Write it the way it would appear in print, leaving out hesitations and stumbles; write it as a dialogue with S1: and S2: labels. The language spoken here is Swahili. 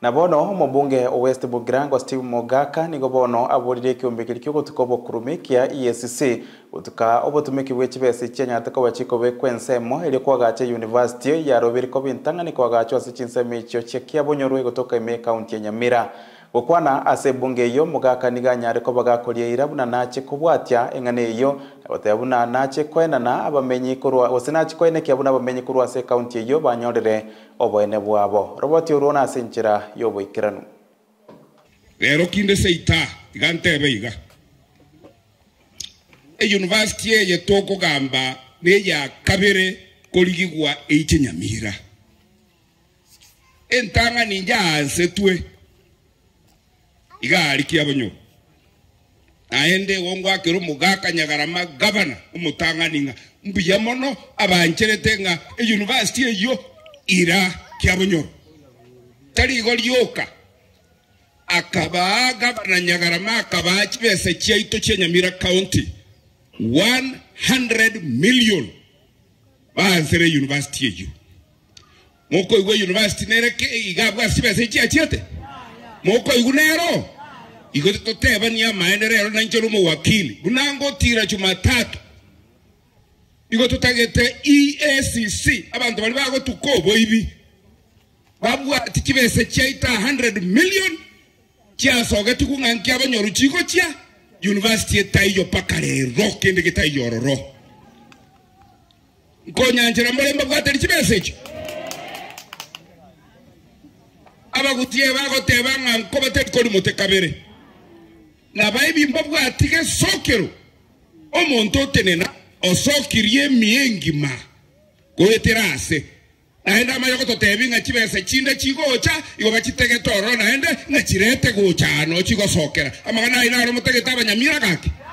S1: Na bono Mbunge o West Mugirango Steve Mogaka nigo bono aborire kiombe kirikyo gutukobo kurumikia EACC utuka obotumiki wechibese cyanya atako bachiko bekwensemo ile kwagache university ya robiri ko bintanga ni kwagacho asichinseme cyo chekia bonyorwe gutoka ime county ya Nyamira gukwana ase bunge yo Mogaka niganyare ko bagakorie irabuna nache kubwatya engane yo abatayabuna nache kwenana abamenyi kurwa osinachi kwene kyabuna abamenyi kurwa ase county yo banyorere oboene bwabo roboti urona asenchira yo boikiranu
S2: rero kinde seita igante beiga university ye toko gamba neya kabere koligigwa Nyamira entanga ninja setwe igari kyabonyo aende wongwa kero Mogaka Nyagarama governor umutanga ninga mbiyamono abancheretenga university yo ira kyabonyo tari golyoka akaba governor Nyagarama akaba chibese cyaito Nyamira county 100 million bansere university yo moko igwe university nereke igabwa sibese cyate moko igunero igote toteba niya maendeleo na nchero mu wakili bunango tira Jumatatu igote tagete EACC abantu bali bago tukobo ibi babu atikibese cyaita 100 million kyasoge tukungankia abanyoru chiko kya university tayo pakare rock ndike tayo roro konyanjira muremba bwateri kibese cyo abagutie bagoteba nko batekori mutekabere na baibi mbabwa atike sokero omonto tenena osokirie miengima goeterase naenda mayo kototebi nga kibese chinde chigocha igo bakitege toro naende nga chirete gocha no chigo sokera amagana ina ro mutege taba Nyamira gake